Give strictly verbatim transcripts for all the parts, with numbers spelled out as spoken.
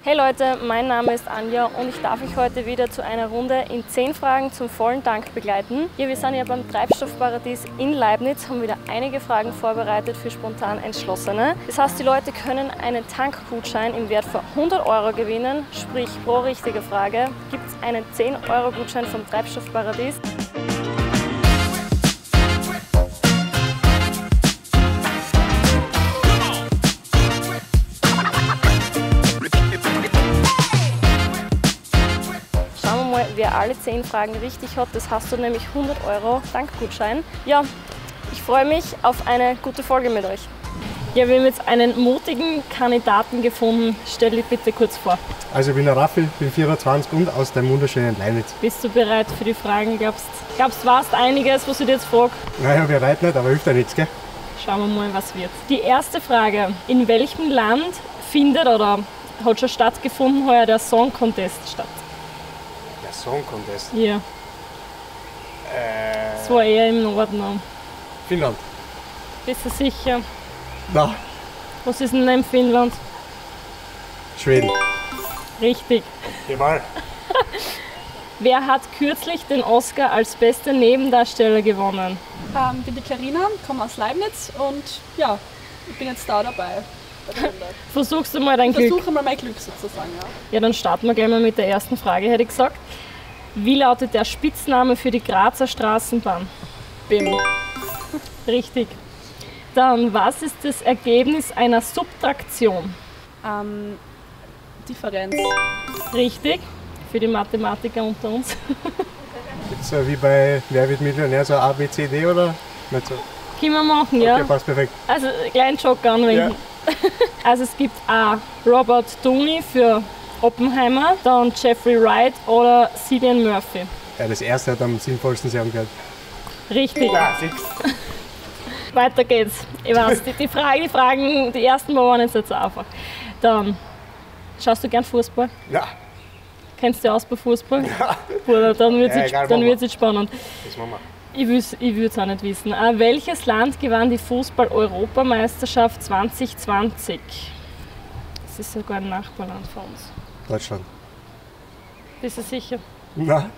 Hey Leute, mein Name ist Anja und ich darf euch heute wieder zu einer Runde in zehn Fragen zum vollen Tank begleiten. Ja, wir sind ja beim Treibstoffparadies in Leibniz, haben wieder einige Fragen vorbereitet für spontan Entschlossene. Das heißt, die Leute können einen Tankgutschein im Wert von hundert Euro gewinnen, sprich pro richtige Frage gibt es einen zehn Euro Gutschein vom Treibstoffparadies. Wer alle zehn Fragen richtig hat, das hast du nämlich hundert Euro Tankgutschein. Ja, ich freue mich auf eine gute Folge mit euch. Ja, wir haben jetzt einen mutigen Kandidaten gefunden. Stell dich bitte kurz vor. Also ich bin der Raffi, bin vierundzwanzig und aus dem wunderschönen Leibniz. Bist du bereit für die Fragen? Glaubst du, warst einiges, was ich dir jetzt frage? Naja, bereit nicht, aber hilft ja nichts, gell? Schauen wir mal, was wird. Die erste Frage. In welchem Land findet oder hat schon stattgefunden heuer der Song Contest statt? Der Song Contest? Ja. Äh, das war eher im Norden. Finnland. Bist du sicher? Na. Was ist denn in Finnland? Schweden. Richtig. Jawohl. Wer hat kürzlich den Oscar als beste Nebendarsteller gewonnen? Ähm, bin die Clarina, komme aus Leibniz und ja, ich bin jetzt da dabei. Versuchst du mal dein ich Glück? Versuche mal mein Glück sozusagen, ja. Ja, dann starten wir gleich mal mit der ersten Frage, hätte ich gesagt. Wie lautet der Spitzname für die Grazer Straßenbahn? B I M. Richtig. Dann, was ist das Ergebnis einer Subtraktion? Ähm, Differenz. Richtig. Für die Mathematiker unter uns. Jetzt so wie bei Wer wird Millionär, so A, B, C, D oder? Nicht so? Können wir machen, ja. Okay, passt perfekt. Also, kleinen Joker anwenden. Ja. Also, es gibt A. Robert Downey für Oppenheimer, dann Jeffrey Wright oder Cillian Murphy. Ja, das erste hat am sinnvollsten sein gehört. Richtig. Ja, fix. Weiter geht's. Ich weiß, die, die, Frage, die Fragen, die ersten waren jetzt nicht so einfach. Dann, schaust du gern Fußball? Ja. Kennst du dich aus bei Fußball? Ja. Oder dann wird es ja, jetzt, jetzt spannend. Das machen wir. Ich würde es auch nicht wissen. Äh, welches Land gewann die Fußball-Europameisterschaft zwanzig zwanzig? Das ist sogar ein Nachbarland von uns. Deutschland. Bist du sicher? Na.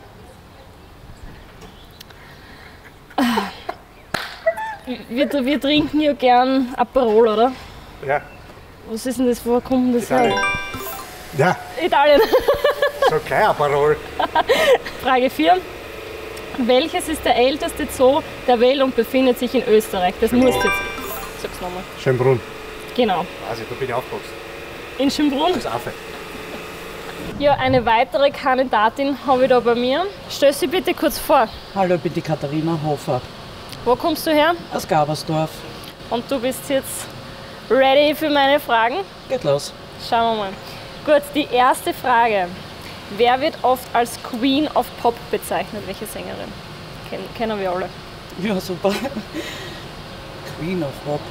Wir, wir trinken ja gern Aperol, oder? Ja. Was ist denn das? Wo kommt denn das Italien. her? Ja. Italien. So klein Aperol. Frage vier. Welches ist der älteste Zoo der Welt und befindet sich in Österreich? Das musst du jetzt. Sag's nochmal. Schönbrunn. Genau. Also, da bin ich aufgewachsen. In Schönbrunn? Das Affe. Ja, eine weitere Kandidatin habe ich da bei mir. Stell sie bitte kurz vor. Hallo, ich bin die Katharina Hofer Wo kommst du her? aus Gabersdorf. Und du bist jetzt ready für meine Fragen? Geht los. Schauen wir mal. Gut, die erste Frage. Wer wird oft als Queen of Pop bezeichnet? Welche Sängerin? Ken kennen wir alle. Ja, super. Queen of Pop.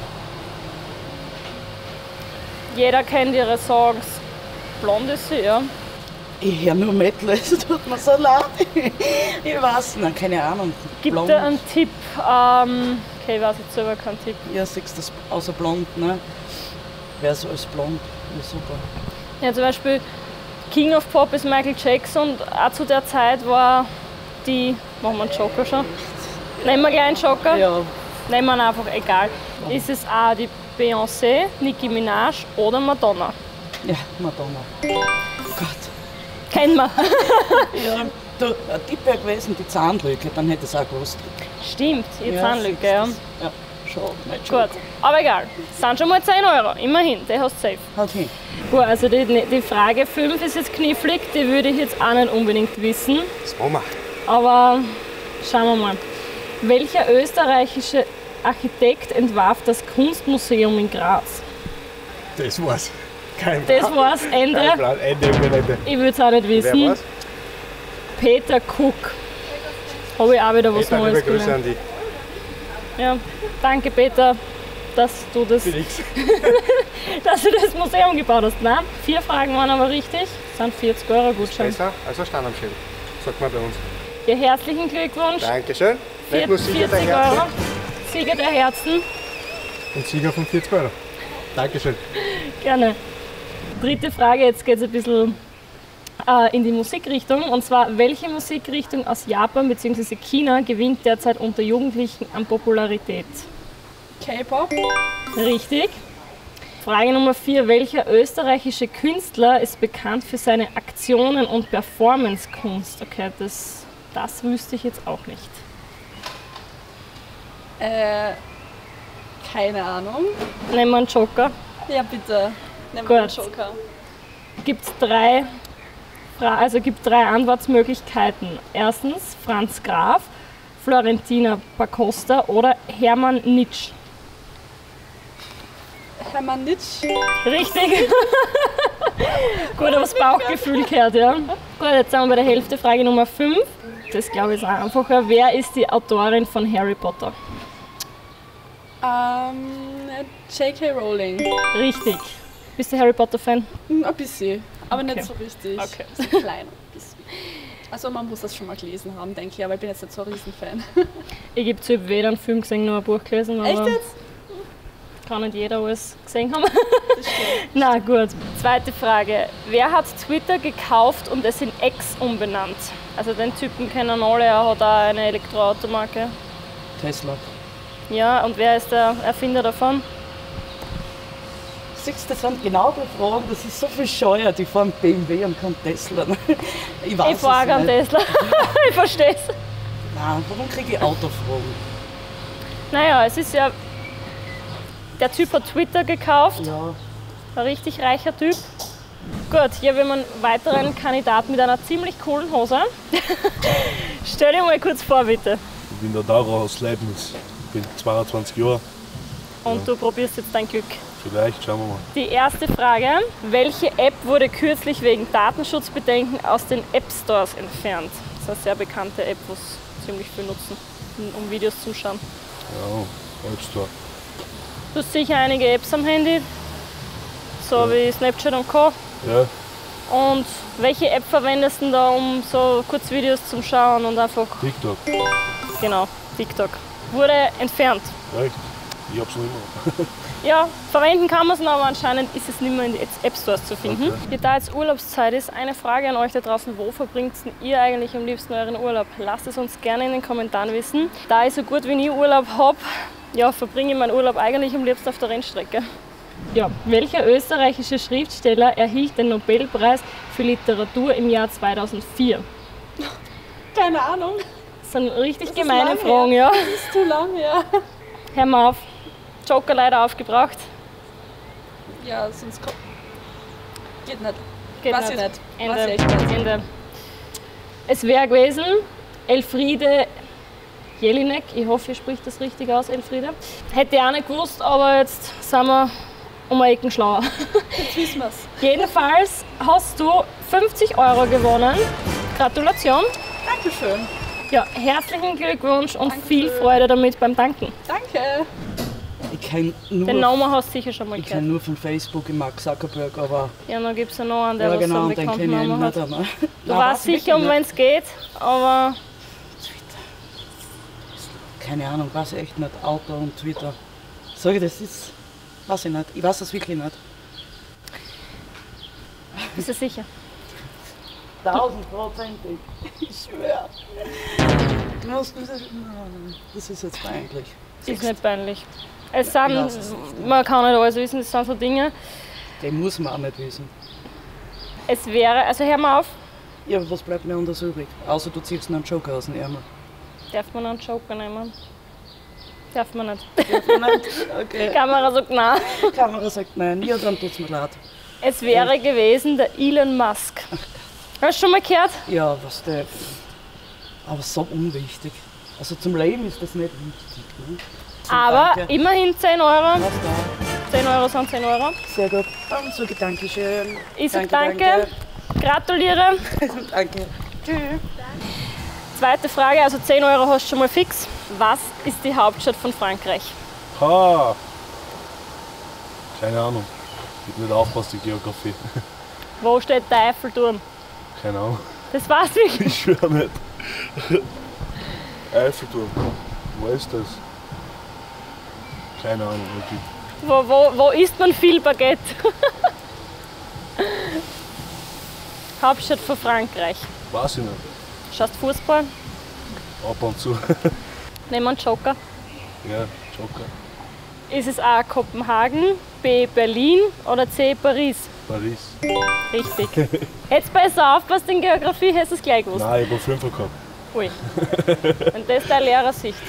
Jeder kennt ihre Songs. Blond ist sie, ja. Ich höre nur Metal, es tut mir so leid. Ich weiß nicht, keine Ahnung. Gib Blond. dir einen Tipp. Ähm, okay, ich weiß jetzt selber keinen Tipp. Ja, siehst du das außer blond, ne? Wer ist alles blond? Ja, super. Ja, zum Beispiel King of Pop ist Michael Jackson und auch zu der Zeit war die. Machen wir einen Joker schon? Nehmen wir gleich einen Joker? Ja, Nehmen wir ihn einfach, egal. Ist es A, die Beyoncé, Nicki Minaj oder Madonna? ja, Madonna. Oh Gott. Kennen wir. Ja, du, ein Tipp wäre gewesen, die Zahnlücke, dann hätte ich es auch gewusst. Stimmt, die Ja, Zahnlücke, ja. siehst du das? Ja, schon, mein Job. Gut, aber egal. Es sind schon mal zehn Euro, immerhin, der hast du safe. Okay. Gut, also die, die Frage fünf ist jetzt knifflig, die würde ich jetzt auch nicht unbedingt wissen. Das machen wir. Aber schauen wir mal. Welcher österreichische Architekt entwarf das Kunstmuseum in Graz? Das war's. Kein Das Plan. war's, Ende. Kein Plan. Ende, Ende. Ich würde es auch nicht wissen. Wer war's? Peter Cook. Habe ich auch wieder was Peter, Neues liebe Grüße gelernt. an dich. Ja, danke Peter, dass du das, Für nix. dass du das Museum gebaut hast. Nein, vier Fragen waren aber richtig. Das sind vierzig Euro Gutschein. Besser als ein Standardschild, sagt man bei uns. Ja, herzlichen Glückwunsch. Dankeschön. Nicht nur Sieger der vierzig Euro. Herzen Sieger der Herzen. und Sieger von vierzig Euro. Dankeschön. Gerne. Dritte Frage, jetzt geht es ein bisschen äh, in die Musikrichtung. Und zwar, welche Musikrichtung aus Japan bzw. China gewinnt derzeit unter Jugendlichen an Popularität? K-Pop. Richtig. Frage Nummer vier. Welcher österreichische Künstler ist bekannt für seine Aktionen und Performance-Kunst? Okay, das, das wüsste ich jetzt auch nicht. Äh, keine Ahnung. Nehmen wir einen Joker. Ja, bitte. Nehmen wir den Gut. Joker. Gibt es drei, Fra- also gibt drei Antwortmöglichkeiten. Erstens Franz Graf, Florentina Pacosta oder Hermann Nitsch. Hermann Nitsch. Richtig. Gut, aber das Bauchgefühl gehört, ja. Gut, jetzt sind wir bei der Hälfte. Frage Nummer fünf. Das glaube ich ist auch einfacher. Wer ist die Autorin von Harry Potter? Ähm, J K Rowling. Richtig. Bist du Harry Potter-Fan? Hm, ein bisschen, aber Okay. nicht so richtig. Okay. So klein, ein bisschen. Also man muss das schon mal gelesen haben, denke ich, aber ich bin jetzt nicht so ein Riesenfan. Ich gebe zu, ich habe weder einen Film gesehen noch ein Buch gelesen. Echt Aber jetzt? kann nicht jeder alles gesehen haben. Das stimmt. Na gut. Zweite Frage. Wer hat Twitter gekauft und es in X umbenannt? Also den Typen kennen alle, er hat auch eine Elektroautomarke. Tesla. Ja, und wer ist der Erfinder davon? Siehst du, das sind genau die Fragen, das ist so bescheuert. Ich fahre einen B M W und keinen Tesla. Ich weiß Ich frage es am nicht. Tesla. Ich verstehe es. Nein, warum kriege ich Autofragen? Naja, es ist ja. Der Typ hat Twitter gekauft, Ja. ein richtig reicher Typ. Gut, hier haben wir einen weiteren Kandidaten mit einer ziemlich coolen Hose. Stell dir mal kurz vor, bitte. Ich bin der Dara aus Leibniz. Ich bin zweiundzwanzig Jahre. Und du probierst jetzt dein Glück. Vielleicht, schauen wir mal. Die erste Frage. Welche App wurde kürzlich wegen Datenschutzbedenken aus den App Stores entfernt? Das ist eine sehr bekannte App, die es ziemlich viel nutzen, um Videos zu schauen. Ja, App Store. Du hast sicher einige Apps am Handy, so wie Snapchat und Co. Ja, Und welche App verwendest du da, um so Kurzvideos zu schauen und einfach, TikTok. genau, TikTok. Wurde entfernt. Echt? Ich hab's noch immer. Ja, verwenden kann man es noch, aber anscheinend ist es nicht mehr in den App Stores zu finden. Okay. Da jetzt Urlaubszeit ist, eine Frage an euch da draußen. Wo verbringt ihr eigentlich am liebsten euren Urlaub? Lasst es uns gerne in den Kommentaren wissen. Da ich so gut wie nie Urlaub habe, ja, verbringe ich meinen Urlaub eigentlich am liebsten auf der Rennstrecke. Ja, welcher österreichische Schriftsteller erhielt den Nobelpreis für Literatur im Jahr zweitausendvier? Keine Ahnung. Das sind richtig ist gemeine lang Fragen, her. ja. Das ist zu lang, ja. Hör mal auf. Joker leider aufgebraucht. Ja, sonst kommt. Geht nicht. Geht Weiß ich nicht. Ende. Weiß ich echt nicht. Ende. Es wäre gewesen Elfriede Jelinek. Ich hoffe, ihr spricht das richtig aus, Elfriede. Hätte ich auch nicht gewusst, aber jetzt sind wir um eine Ecken schlauer. Jetzt wissen wir's. Jedenfalls hast du fünfzig Euro gewonnen. Gratulation. Dankeschön. Ja, herzlichen Glückwunsch und Dankeschön. viel Freude damit beim Tanken. Danke. Ich kenne Den nur, Namen hast du sicher schon mal ich gehört. kenn nur von Facebook den Mark Zuckerberg, aber Ja, dann gibt es ja noch einen, der ja was so genau, einen den bekannten kenne ich Namen nicht. hat. Aber Du weißt sicher, um wen es geht, aber Keine Ahnung, weiß ich echt nicht. Auto und Twitter. Sag ich, das ist. Weiß ich nicht. Ich weiß das wirklich nicht. bist du sicher? Tausendprozentig. Ich schwöre. Du musst. Das ist jetzt peinlich. Ist nicht peinlich. Es Ich sind, weiß es nicht. man kann nicht alles wissen, es sind so Dinge. Den muss man auch nicht wissen. Es wäre, also hör mal auf, Ja, was bleibt mir anders übrig? Außer du ziehst einen Joker aus dem Ärmel. darf man einen Joker nehmen? Darf man nicht. Okay. Kamera sagt nein. Die Kamera sagt nein. Ja, dann tut's mir leid. Es wäre gewesen der Elon Musk. Hast du schon mal gehört? Ja, was der. Aber so unwichtig. Also zum Leben ist das nicht wichtig. Ne? Zum Aber Danke. immerhin zehn Euro. Was da? zehn Euro sind zehn Euro. Sehr gut. Dann sage ich Dankeschön. Ich sag danke, gratuliere. Danke. danke. Tschüss. Zweite Frage, also zehn Euro hast du schon mal fix. Was ist die Hauptstadt von Frankreich? Ha! Keine Ahnung. Ich hab nicht aufpasst, die Geografie. Wo steht der Eiffelturm? Keine Ahnung. Das war's wirklich. Ich schwöre nicht. Eiffelturm. Wo ist das? Keine Ahnung. wirklich. Wo, wo, wo isst man viel Baguette? Hauptstadt von Frankreich. Weiß ich nicht. Schaust Fußball? Ab und zu. Nehmen wir einen Joker. Ja, Joker. Ist es A. Kopenhagen, B. Berlin oder C. Paris? Paris. Richtig. Hättest besser aufpasst in Geografie, hättest du es gleich gewusst. Nein, ich habe fünf gehabt. Ui. Und das ist deine Lehrersicht.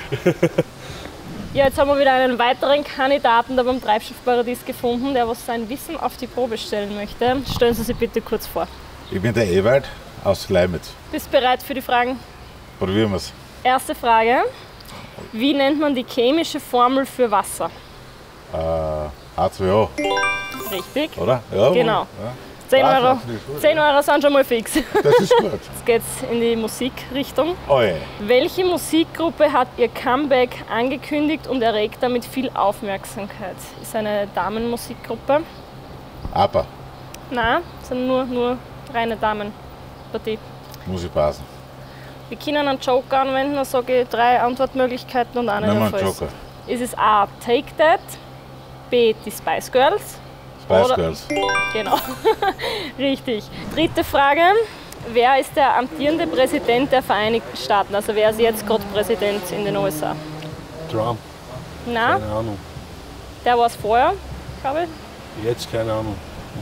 Ja, jetzt haben wir wieder einen weiteren Kandidaten da beim Treibstoffparadies gefunden, der was sein Wissen auf die Probe stellen möchte. Stellen Sie sich bitte kurz vor. Ich bin der Ewald aus Leibniz. Bist du bereit für die Fragen? Probieren wir es. Erste Frage. Wie nennt man die chemische Formel für Wasser? Äh, H zwei O, Richtig. oder? Ja, Genau. Ja. zehn Ah, Euro, das ist gut, zehn Euro sind schon mal fix. Das ist gut. Jetzt geht's in die Musikrichtung. Oh je. Welche Musikgruppe hat ihr Comeback angekündigt und erregt damit viel Aufmerksamkeit? Ist eine Damenmusikgruppe? Aber, Nein, es sind nur, nur reine Damenpartie. muss ich passen. Wir können einen Joker anwenden, dann sage ich drei Antwortmöglichkeiten und eine Nehmen wir davon einen ist. Joker. Ist es A. Take That, B. Die Spice Girls? Spice Oder- Girls. Genau, richtig. Dritte Frage. Wer ist der amtierende Präsident der Vereinigten Staaten? Also wer ist jetzt gerade Präsident in den U S A? Trump. Na, Keine Ahnung. der war es vorher, glaube ich. Jetzt keine Ahnung.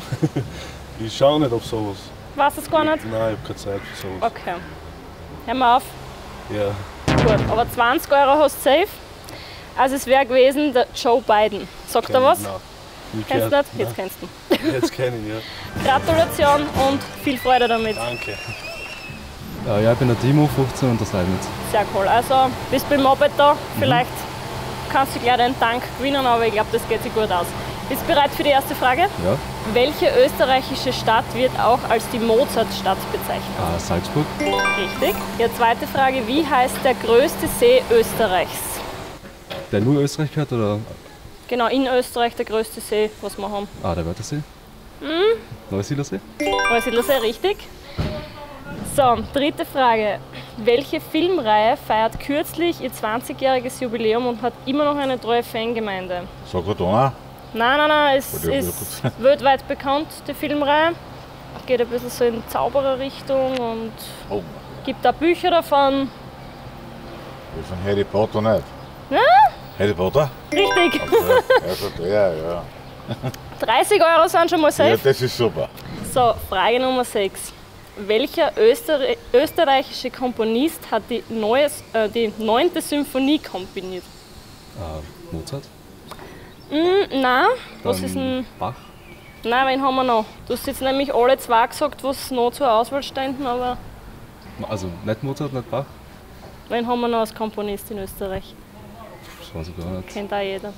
Ich schaue nicht auf sowas. Weiß es gar nicht? Nein, ich habe keine Zeit für sowas. Okay. Hören wir auf. Ja. Gut, aber zwanzig Euro hast du safe. Also es wäre gewesen der Joe Biden. Sagt er was? Nein. Ich Kennst du kenn- nicht? Jetzt kennst du. Nein, jetzt kenne ich, ja. Gratulation und viel Freude damit. Danke. Ja, ja, ich bin der Timo, fünfzehn und das Leibniz. Sehr cool. Also bist beim Moped da. Vielleicht kannst du gleich deinen Tank gewinnen, aber ich glaube, das geht sich gut aus. Bist du bereit für die erste Frage? Ja, Welche österreichische Stadt wird auch als die Mozartstadt bezeichnet? äh, Salzburg, Richtig. Ja, zweite Frage. Wie heißt der größte See Österreichs? der nur Österreich gehört oder? Genau, in Österreich der größte See, was wir haben. Ah, der Wörthersee. Mhm. Neusiedlersee. Neusiedlersee, richtig. So, dritte Frage. Welche Filmreihe feiert kürzlich ihr zwanzigjähriges Jubiläum und hat immer noch eine treue Fangemeinde? Sokotona? Nein, nein, nein, es Ja, ist gut. weltweit bekannt, die Filmreihe. Geht ein bisschen so in Zaubererrichtung und Oh, gibt da Bücher davon. wir sind Harry Potter nicht. Ja? Harry Potter? Richtig. Ja, also der, ja. dreißig Euro sind schon mal Ja, safe. das ist super. So, Frage Nummer sechs. Welcher Öster österreichische Komponist hat die, neues, äh, die neunte Symphonie komponiert? Äh, Mozart. Mm, nein, was Dann ist denn. Bach. Nein, wen haben wir noch? Du hast jetzt nämlich alle zwei gesagt, was noch zur Auswahl ständen, aber Also nicht Mozart, nicht Bach. wen haben wir noch als Komponist in Österreich? Das weiß ich gar nicht. Kennt auch jeder.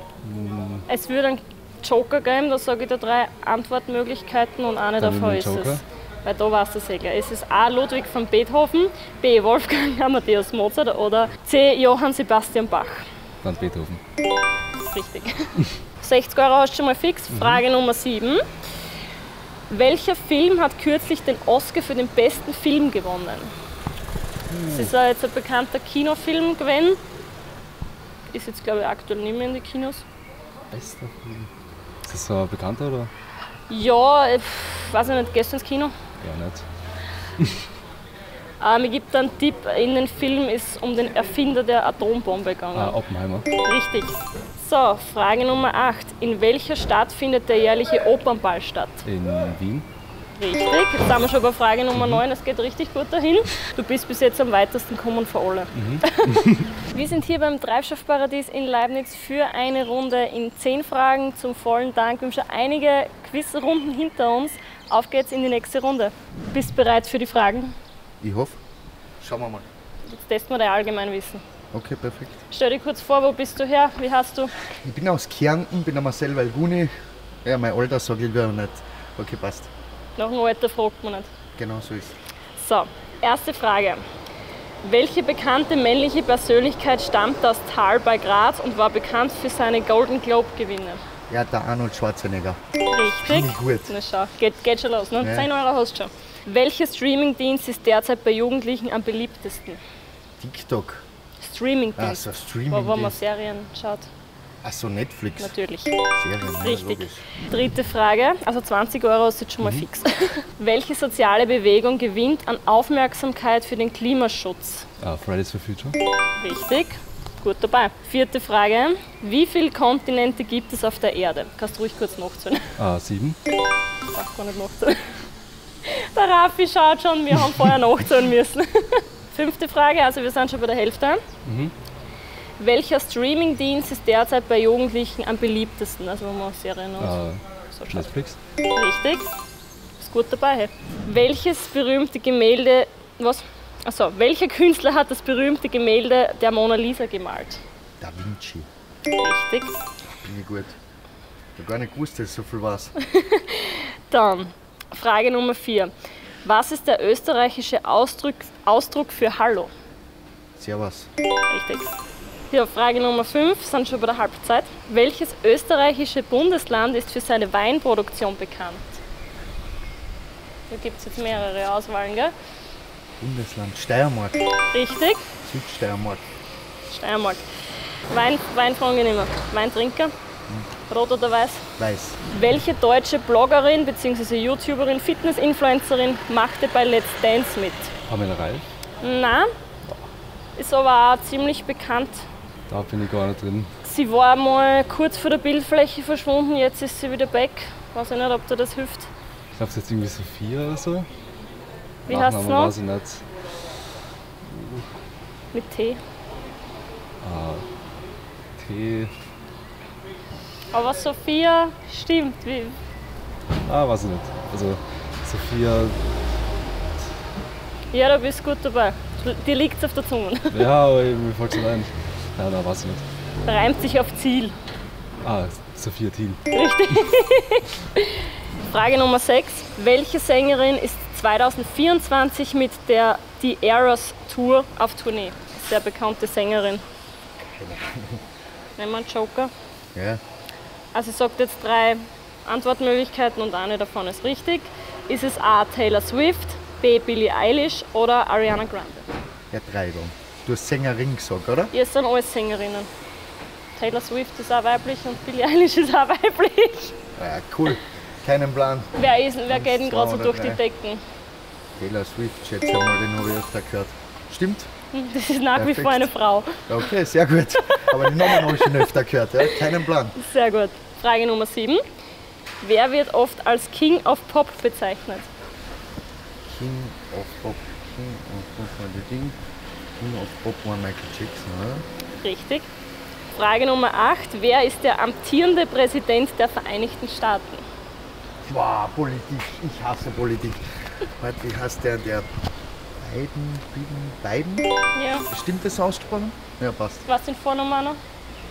Es würde einen Joker geben, da sage ich dir drei Antwortmöglichkeiten und eine Dann davon nehmen ist wir einen es. Joker. Weil da weißt du es eh gleich. Ist es A. Ludwig van Beethoven, B. Wolfgang Amadeus Mozart oder C. Johann Sebastian Bach? Dann Beethoven. Richtig. sechzig Euro hast du schon mal fix. Frage Nummer sieben. Welcher Film hat kürzlich den Oscar für den besten Film gewonnen? Das ist ja jetzt ein bekannter Kinofilm gewesen. Ist jetzt, glaube ich, aktuell nicht mehr in den Kinos. Bester Film. Ist das so ein bekannter oder? Ja, ich weiß ich nicht, gehst du ins Kino? Ja, nicht. Ähm, ich gebe dir einen Tipp, in dem Film ist es um den Erfinder der Atombombe gegangen. Ah, Oppenheimer. Richtig. So, Frage Nummer acht. In welcher Stadt findet der jährliche Opernball statt? In Wien. Richtig. Jetzt sind wir schon bei Frage Nummer neun. Es geht richtig gut dahin. Du bist bis jetzt am weitesten gekommen von alle. Wir sind hier beim Treibstoffparadies in Leibniz für eine Runde in zehn Fragen zum vollen Dank. Wir haben schon einige Quizrunden hinter uns. Auf geht's in die nächste Runde. Bist du bereit für die Fragen? Ich hoffe. Schauen wir mal. Jetzt testen wir dein Allgemeinwissen. Okay, perfekt. Stell dich kurz vor, wo bist du her? Wie heißt du? Ich bin aus Kärnten, bin der Marcel Valguni. Ja, mein Alter sage ich lieber nicht. Okay, passt. Nach dem Alter fragt man nicht. Genau so ist es. So, erste Frage. Welche bekannte männliche Persönlichkeit stammt aus Thal bei Graz und war bekannt für seine Golden Globe-Gewinne? Ja, der Arnold Schwarzenegger. Richtig. Finde ich gut. Na schau, geht, geht schon los. Ne? Ja. zehn Euro hast du schon. Welcher Streamingdienst ist derzeit bei Jugendlichen am beliebtesten? TikTok. Streamingdienst, Also wo, wo man Streaming. Serien schaut. Achso, Netflix. Natürlich. Serien, ja, Richtig. logisch. Dritte Frage, also zwanzig Euro ist jetzt schon mal fix. Welche soziale Bewegung gewinnt an Aufmerksamkeit für den Klimaschutz? Ah, Fridays for Future. Richtig, gut dabei. Vierte Frage, wie viele Kontinente gibt es auf der Erde? Kannst du ruhig kurz nachzählen. Ah, sieben. Darf gar nicht nachzählen. Der Raffi schaut schon, wir haben vorher nachzählen müssen. Fünfte Frage, also wir sind schon bei der Hälfte. Mhm. Welcher Streamingdienst ist derzeit bei Jugendlichen am beliebtesten? Also wo man Serien und Ah, so schaut. Netflix. Richtig. Ist gut dabei. Hey. Welches berühmte Gemälde, was? Achso, welcher Künstler hat das berühmte Gemälde der Mona Lisa gemalt? Da Vinci. Richtig. Bin ich gut. Ich habe gar nicht gewusst, dass es so viel war's. Dann Frage Nummer vier. Was ist der österreichische Ausdruck, Ausdruck für Hallo? Servus. Richtig. Ja, Frage Nummer fünf, sind schon bei der Halbzeit. Welches österreichische Bundesland ist für seine Weinproduktion bekannt? Da gibt es jetzt mehrere Auswahlen, gell? Bundesland. Steiermark. Richtig. Südsteiermark. Steiermark. Wein, Wein fragen wir nicht mehr. Weintrinker? Rot oder weiß? Weiß. Welche deutsche Bloggerin bzw. YouTuberin, Fitness-Influencerin machte bei Let's Dance mit? Pamela Reif. Nein, ist aber auch ziemlich bekannt. Da bin ich gar nicht drin. Sie war mal kurz vor der Bildfläche verschwunden, jetzt ist sie wieder back. Weiß ich nicht, ob dir das hilft. Ich glaube, es ist jetzt irgendwie Sophia oder so. Wie heißt es noch? Weiß ich nicht. Mit T. Ah, T. Aber Sophia stimmt. Wie? Ah, weiß ich nicht. Also, Sophia. Ja, da bist du gut dabei. Dir liegt es auf der Zunge. Ja, aber mir fällt es nicht ein. Ja, da weiß ich nicht. Reimt sich auf Ziel. Ah, Sophia Thiel. Richtig. Frage Nummer sechs. Welche Sängerin ist zwanzig vierundzwanzig mit der The Eras Tour auf Tournee? Sehr bekannte Sängerin. Nehmen wir einen Joker. Ja. Also ich sage jetzt drei Antwortmöglichkeiten und eine davon ist richtig. Ist es A. Taylor Swift, B. Billie Eilish oder Ariana Grande? Ja, drei dann. Du hast Sängerin gesagt, oder? Ihr sind alles Sängerinnen. Taylor Swift ist auch weiblich und Billie Eilish ist auch weiblich. Ja, cool. Keinen Plan. Wer, ist, wer geht denn Zwei gerade so oder durch drei. die Decken? Taylor Swift, schätze ich mal, den habe ich öfter gehört. Stimmt? Das ist nach wie Perfekt. vor eine Frau. Okay, sehr gut. Aber den Namen habe ich schon öfter gehört. Ja? Keinen Plan. Sehr gut. Frage Nummer sieben. Wer wird oft als King of Pop bezeichnet? King of Pop. King of Pop war die Ding. King of Pop war Michael Jackson, oder? Richtig. Frage Nummer acht. Wer ist der amtierende Präsident der Vereinigten Staaten? Wow, Politik. Ich hasse Politik. Warte, wie heißt der? Der Biden, Biden, Biden? Ja. Stimmt das ausgesprochen? Ja, passt. Was sind Vornamen noch?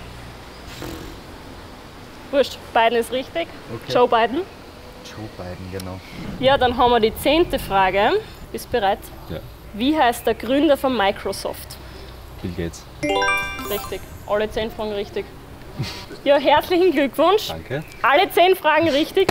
Wurscht, Biden ist richtig. Okay. Joe Biden. Joe Biden, genau. Ja, dann haben wir die zehnte Frage. Bist du bereit? Ja. Wie heißt der Gründer von Microsoft? Bill Gates. Richtig. Alle zehn Fragen richtig. Ja, herzlichen Glückwunsch. Danke. Alle zehn Fragen richtig.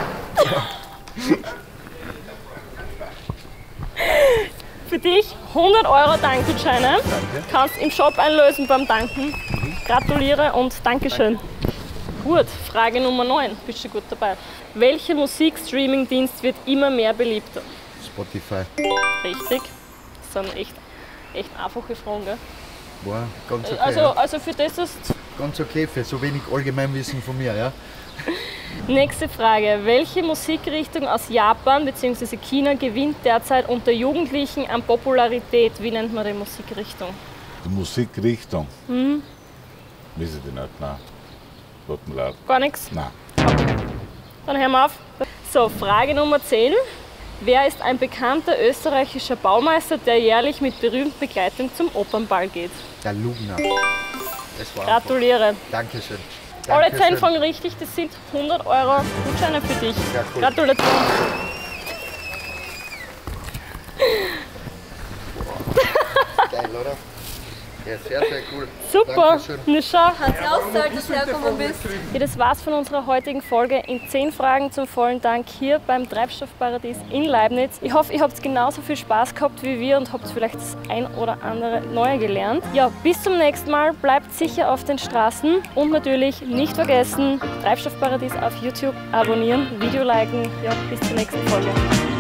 Für dich hundert Euro Dankgutscheine. Danke. Kannst im Shop einlösen beim Danken. Gratuliere und Dankeschön. Gut, Frage Nummer neun. Bist du gut dabei? Welcher Musikstreaming-Dienst wird immer mehr beliebter? Spotify. Richtig. Das sind echt, echt einfache Fragen, gell? War ganz okay. Also, ja. also für das ist... Ganz okay für so wenig Allgemeinwissen von mir, ja? Nächste Frage. Welche Musikrichtung aus Japan bzw. China gewinnt derzeit unter Jugendlichen an Popularität? Wie nennt man die Musikrichtung? Die Musikrichtung. Mhm. Weiß ich die nicht, nein. Tut mir leid. Gar nichts? Nein. Dann hören wir auf. So, Frage Nummer zehn. Wer ist ein bekannter österreichischer Baumeister, der jährlich mit berühmter Begleitung zum Opernball geht? Der Lugner. Das war Gratuliere. einfach. Dankeschön. Alle Dankeschön. zehn Fragen richtig, das sind hundert Euro Gutscheine für dich. Ja, cool. Gratulation. Geil, oder? Ja, sehr, sehr cool. Super, Dankeschön. na schau. Hat sich ausgezahlt, dass du hergekommen bist. Ja, das war's von unserer heutigen Folge in zehn Fragen zum vollen Dank hier beim Treibstoffparadies in Leibniz. Ich hoffe, ihr habt genauso viel Spaß gehabt wie wir und habt vielleicht das ein oder andere Neue gelernt. Ja, bis zum nächsten Mal, bleibt sicher auf den Straßen und natürlich nicht vergessen, Treibstoffparadies auf YouTube abonnieren, Video liken. Ja, bis zur nächsten Folge.